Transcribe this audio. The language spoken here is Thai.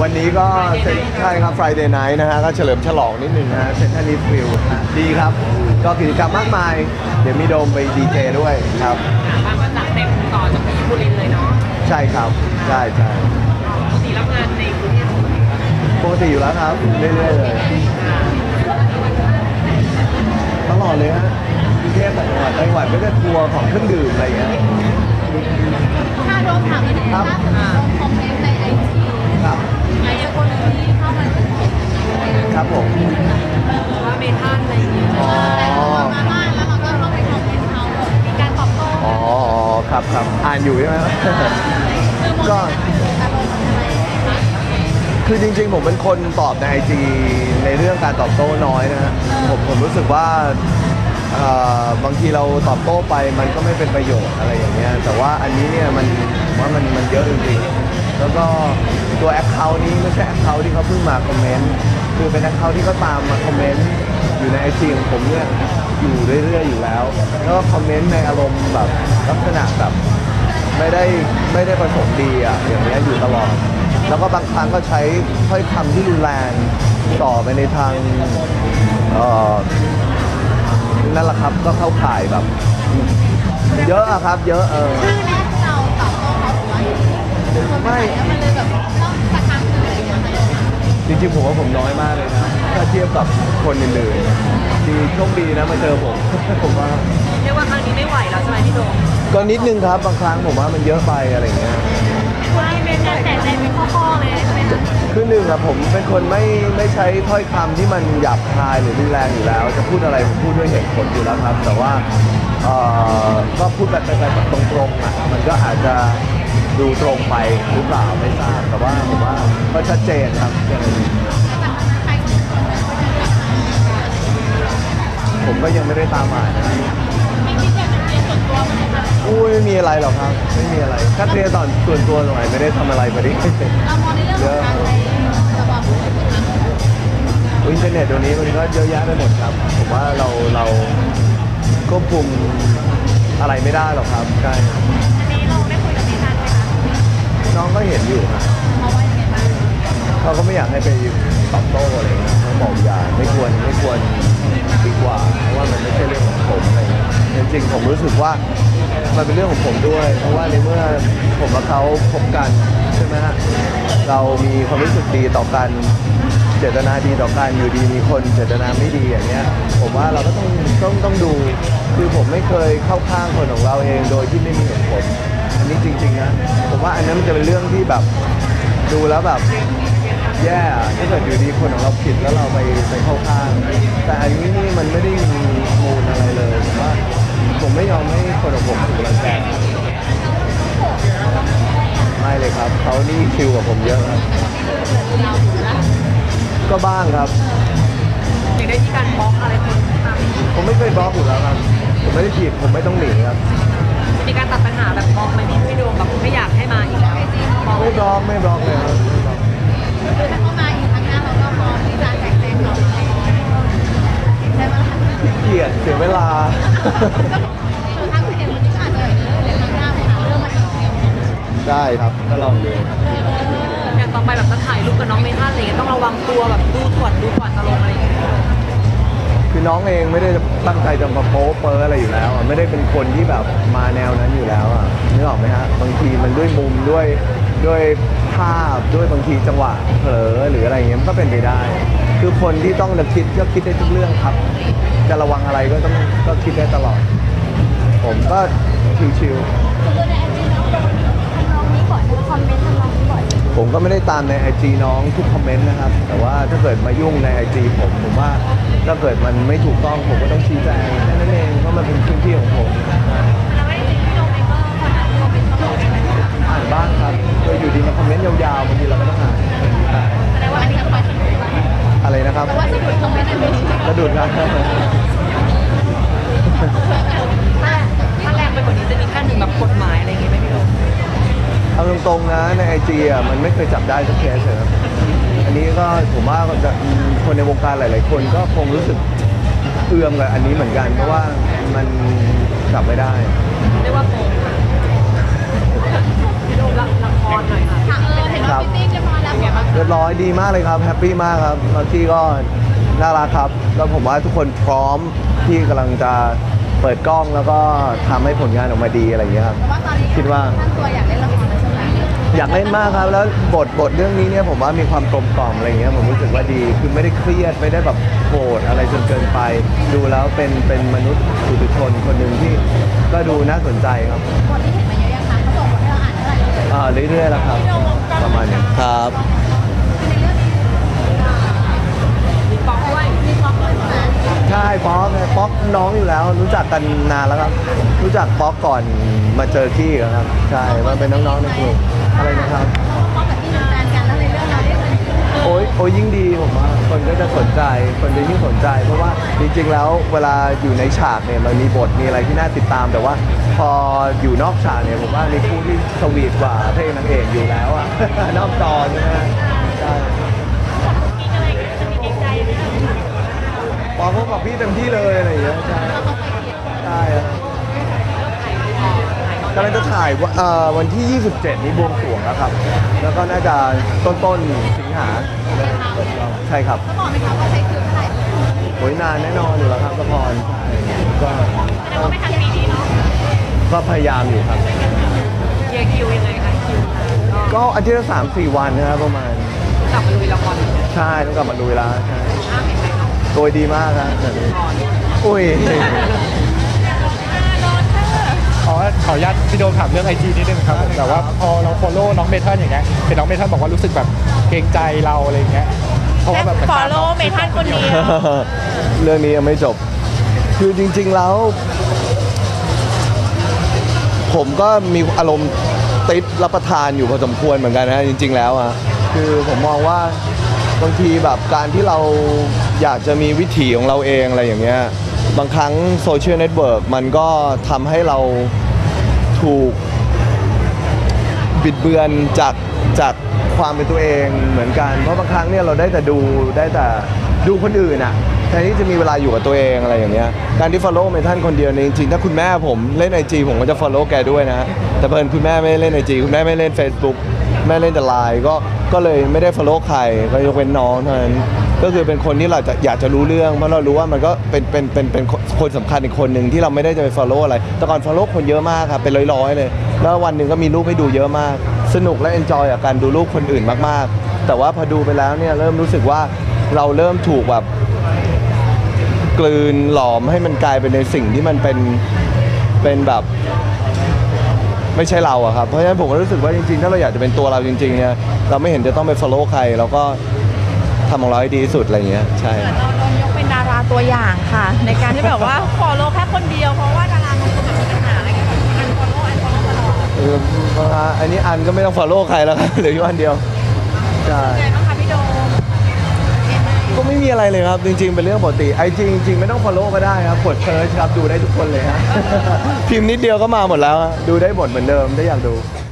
วันนี้ก็ใช่ครับ Friday Night นะฮะก็เฉลิมฉลองนิดนึงนะฮะเซ็นทรัลลิสฟิลด์ดีครับก็กิจกรรมมากมายเดี๋ยวมีโดมไปดีเจด้วยครับบ้านก็จัดเต็มต่อจากที่บุรีเลยเนาะใช่ครับใช่ปกติรับงานในกรุงเทพปกติอยู่แล้วครับเรื่อยๆเลยตลอดเลยฮะกรุงเทพต่างจังหวัดก็จะทัวร์ของเครื่องดื่มอะไรอย่างเงี้ยถ้าโดนถามในล่าสุดโดนคอมเมนต์ในไอจีครับไอ้คนที่เข้ามาถึงครับผมว่าเมทัลอะไรอย่างเงี้ยแต่เรามาบ้านแล้วเราก็เข้าไปคอมเมนต์เขามีการตอบโต้อ๋อครับอ่านอยู่ใช่ไหมก็คือจริงๆผมเป็นคนตอบในไอจีในเรื่องการตอบโต้น้อยนะฮะผมรู้สึกว่าบางทีเราตอบโต้ไปมันก็ไม่เป็นประโยชน์อะไรอย่างเงี้ยแต่ว่าอันนี้เนี่ยมันเยอะจริงๆแล้วก็ตัวแอคเคาท์นี้ไม่ใช่แอคเคาท์ที่เขาเพิ่งมาคอมเมนต์คือเป็นแอคเคาท์ที่เขาตามมาคอมเมนต์อยู่ในไอจีของผมเนี่ยอยู่เรื่อยๆอยู่แล้วแล้วก็คอมเมนต์ในอารมณ์แบบลักษณะแบบไม่ได้ประสงค์ดีอ่ะอย่างเงี้ยอยู่ตลอดแล้วก็บางครั้งก็ใช้ถ้อยคำที่รุนแรงต่อไปในทางนั่นแหละครับก็เข้าข่ายแบบเยอะอะครับเยอะครั้งแรกเราตอบโต้เขาหรือว่าไม่แล้วมันเลยแบบต้องกระทำอะไรอย่างเงี้ยจริงๆผมว่าผมน้อยมากเลยนะถ้าเทียบกับคนอื่นๆดีโชคดีนะมาเจอผมว่าเรียกว่าครั้งนี้ไม่ไหวแล้วใช่ไหมพี่โดมก็นิดนึงครับบางครั้งผมว่ามันเยอะไปอะไรเงี้ยคุณที่เป็นการแจกแจงเป็นข้อๆเลยใช่ไหมคะคือหนึ่งอะผมเป็นคนไม่ใช้ถ้อยคำที่มันหยาบคายหรือรุนแรงอยู่แล้วจะพูดอะไรผมพูดด้วยเหตุผลอยู่แล้วครับแต่ว่าก็พูดแบบตรงๆอะมันก็อาจจะดูตรงไปหรือเปล่าไม่ทราบแต่ว่าผมว่าก็ชัดเจนครับผมก็ยังไม่ได้ตามอ่านนะอุ้ยไม่มีอะไรหรอกครับไม่มีอะไรแค่เคลียร์ตอนส่วนตัวหน่อยไม่ได้ทำอะไรมาดิเรามองในเรื่องของการใช้ระบบอินเทอร์เน็ตเดี๋ยวนี้มันก็เยอะแยะไปหมดครับผมว่าเราควบคุมอะไรไม่ได้หรอกครับใช่อันนี้เราได้คุยกับพี่ทันไหมคะน้องก็เห็นอยู่ครับเขาว่ายังไงบ้างเขาก็ไม่อยากให้ไปตอบโต้อะไรเงี้ยเขาบอกอย่าไม่ควรดีกว่าเพราะว่ามันไม่ใช่เรื่องของผมอะไรเงี้ยจริงๆผมรู้สึกว่ามันเป็นเรื่องของผมด้วยเพราะว่าในเมื่อผมกับเขาพบกันใช่ไหมฮะเรามีความรู้สึกดีต่อกันเจตนาดีต่อกันอยู่ดีมีคนเจตนาไม่ดีอย่างเงี้ยผมว่าเราก็ต้องดูคือผมไม่เคยเข้าข้างคนของเราเองโดยที่ไม่มีเหตุผลอันนี้จริงๆนะผมว่าอันนั้นมันจะเป็นเรื่องที่แบบดูแล้วแบบแย่ถ้าเกิดอยู่ดีคนของเราผิดแล้วเราไปเข้าข้างแต่อันนี้นี่มันไม่ได้มีมูลอะไรเลยผมว่าผมไม่ยอมให้คนของผมถูกรังแกไม่เลยครับเขานี่คิวกับผมเยอะครับก็บ้างครับอยากได้ที่การบล็อกอะไรคนผมไม่เคยบล็อกอยู่แล้วครับผมไม่ได้ผิดผมไม่ต้องหนีครับมีการตัดปัญหาแบบบล็อกไหมพี่โดมแบบไม่อยากให้มาอีกแล้วไม่บล็อกเลยครับคือถ้าเขามาอีกครั้งหน้าเราก็พร้อมที่จะแจกแจงเขาใช่ไหมล่ะเกลียดเสียเวลาคือถ้าคุยกันวันนี้ก็อาจจะเดี๋ยวครั้งหน้าไปหาเรื่องมาอีกได้ครับก็ลองดูอย่างต่อไปแบบจะถ่ายรูปกับน้องเมทัลอะไรต้องระวังตัวแบบดูก่อนจะลงอะไรอย่างเงี้ยคือน้องเองไม่ได้ตั้งใจจะมาโป๊เปอร์อะไรอยู่แล้วไม่ได้เป็นคนที่แบบมาแนวนั้นอยู่แล้วนึกออกไหมฮะบางทีมันด้วยมุมด้วยภาพด้วยบางทีจังหวะเผลอหรืออะไรเงี้ยมันก็เป็นไปได้คือคนที่ต้องคิดก็คิดได้ทุกเรื่องครับจะระวังอะไรก็คิดได้ตลอดผมก็ชิวๆผมก็ไม่ได้ตามใน IG น้องทุกคอมเมนต์นะครับแต่ว่าถ้าเกิดมายุ่งใน IG ผมว่าถ้าเกิดมันไม่ถูกต้องผมก็ต้องชี้แจงแค่นั้นเองเพราะมันเป็นพื้นที่ของผมอ่านบ้างครับโดยอยู่ดีมาคอมเมนต์ยาวๆบางทีเราก็ต้องอ่านแต่ว่าอันนี้ก็ไปอะไรนะครับว่าสะดุดคอมเมนต์อะไรสะดุดครับถ้าแรงไปกว่านี้จะมีขั้นหนึ่งแบบกฎหมายอะไรอย่างงี้ไหมพี่โดมเอาตรงๆนะใน IG มันไม่เคยจับได้สักเคสเลยครับอันนี้ก็ผมว่าคนในวงการหลายๆคนก็คงรู้สึกเอื้อมกับอันนี้เหมือนกันเพราะว่ามันจับไม่ได้เรียกว่าโกงพี่โดมละครหน่อยค่ะเห็นว่าพี่ติ๊กจะมาแล้วบร้อยดีมากเลยครับแฮปปี้มากครับแล้วที่ก็น่ารักครับแล้วผมว่าทุกคนพร้อมที่กำลังจะเปิดกล้องแล้วก็ทำให้ผลงานออกมาดีอะไรอย่างเงี้ยครับเพราะว่าตอนนี้คิดว่าท่านตัวอยากเล่นละครแล้วใช่ไหมอยากเล่นมากครับแล้วบทเรื่องนี้เนี่ยผมว่ามีความกลมกล่อมอะไรอย่างเงี้ยผมรู้สึกว่าดีคือไม่ได้เครียดไม่ได้แบบโหดอะไรจนเกินไป ดูแล้วเป็นมนุษย์ปุถุชนคนหนึ่งที่ก็ดูน่าสนใจครับบทที่เห็นมาเยอะยังคะเขาส่งบทให้เราอ่านเท่าไหร่เลยเรื่อยๆแล้วครับประมาณนี้ครับในเรื่องนี้มีป๊อกด้วยมีป๊อกด้วยใช่ไหมใช่ป๊อกน้องอยู่แล้ว รู้จักกันนานแล้วครับ รู้จักป๊อกก่อนมาเจอที่ครับ ใช่ว่าเป็นน้องๆในกลุ่มอะไรนะครับป๊อกกับที่เป็นแฟนกันแล้วในเรื่องเราได้เป็นโอ้ยยิ่งดีผมว่าคนก็จะสนใจคนจะยิ่งสนใจ เพราะว่าจริงๆแล้วเวลาอยู่ในฉากเนี่ยมันมีบทมีอะไรที่น่าติดตาม แต่ว่าพออยู่นอกฉากเนี่ยผมว่ามีคู่ที่สวีทกว่าพระเอกนางเอกอยู่แล้วอ่ะ นอกจอใช่ไหมใช่ปอเขาบอกพี่เต็มที่เลยอะไรอย่างเงี้ยใช่ใช่ครับกำลังจะถ่ายวันที่ 27 นี้บวงสรวงแล้วครับ แล้วก็น่าจะต้นสิงหาใช่ครับเขาบอกไหมคะว่าใช้คิวเท่าไหร่โอ้ยนานแน่นอนอยู่แล้วครับละครก็แสดงว่าไม่ทันปีนี้เนาะก็พยายามอยู่ครับเกียร์คิวยังไงคะคิวก็อาทิตย์ละ3-4 วันนะครับประมาณกลับมาลุยละครใช่ต้องกลับมาลุยแล้วใช่อ้ามเห็นไหมคะโดยดีมากครับแบบนี้อุ้ยขออนุญาตพี่โดมถามเรื่องไอจีนิดนึงครับผมแต่ว่าพอเรา follow น้องเมทัลอย่างเงี้ยเห็นน้องเมทัลบอกว่ารู้สึกแบบเกรงใจเราอะไรอย่างเงี้ยเพราะว่าแบบ follow เมทัลคนเดียวเรื่องนี้ยังไม่จบ คือจริงๆแล้ว ผมก็มีอารมณ์ติดรับประทานอยู่พอสมควรเหมือนกันนะจริง ๆแล้วอ่ะคือผมมองว่าบางทีแบบการที่เราอยากจะมีวิถีของเราเองอะไรอย่างเงี้ยบางครั้งโซเชียลเน็ตเวิร์กมันก็ทำให้เราถูกบิดเบือนจากความเป็นตัวเองเหมือนกันเพราะบางครั้งเนี่ยเราได้แต่ดูคนอื่นอะแทนที่จะมีเวลาอยู่กับตัวเองอะไรอย่างเงี้ยการที่ follow เมทัลคนเดียวเนี่ยจริงๆถ้าคุณแม่ผมเล่น IG ผมก็จะ follow แกด้วยนะแต่เพิ่นคุณแม่ไม่เล่น IG คุณแม่ไม่เล่น Facebook แม่เล่นแต่ไลน์ก็เลยไม่ได้ follow ใครก็ยกเว้นน้องเท่านั้นก็คือเป็นคนที่เราจะอยากจะรู้เรื่องเพราะเรารู้ว่ามันก็เป็นคนสำคัญอีกคนหนึ่งที่เราไม่ได้จะไป follow อะไรแต่ก่อน follow คนเยอะมากครับเป็นร้อยๆเลยแล้ววันหนึ่งก็มีรูปให้ดูเยอะมากสนุกและ enjoy กับการดูรูปคนอื่นมากๆแต่ว่าพอดูไปแล้วเนี่ยเริ่มรู้สึกว่าเราเริ่มถูกแบบกลืนหลอมให้มันกลายเป็นในสิ่งที่มันเป็นแบบไม่ใช่เราอะครับเพราะฉะนั้นผมก็รู้สึกว่าจริงๆถ้าเราอยากจะเป็นตัวเราจริงๆเนี่ยเราไม่เห็นจะต้องไป follow ใครเราก็ทำของเราให้ดีที่สุดอะไรอย่างเงี้ยใช่เราโดนยกเป็นดาราตัวอย่างค่ะ ในการที่แบบว่า follow แค่คนเดียวเพราะว่าดาราบางคนแบบมีปัญหาอะไรกันอัน follow ตลอดอันนี้อันก็ไม่ต้อง follow ใครแล้วครับเหลืออยู่อันเดียวใช่ไงบ้างคะพี่โดมก็ไม่มีอะไรเลยครับจริงๆเป็นเรื่องปกติไอจริงๆไม่ต้อง follow ก็ได้ครับกดเซิร์ชครับดูได้ทุกคนเลยฮะ พิมพ์นิดเดียวก็มาหมดแล้วฮะดูได้หมดเหมือนเดิมถ้าอยากดู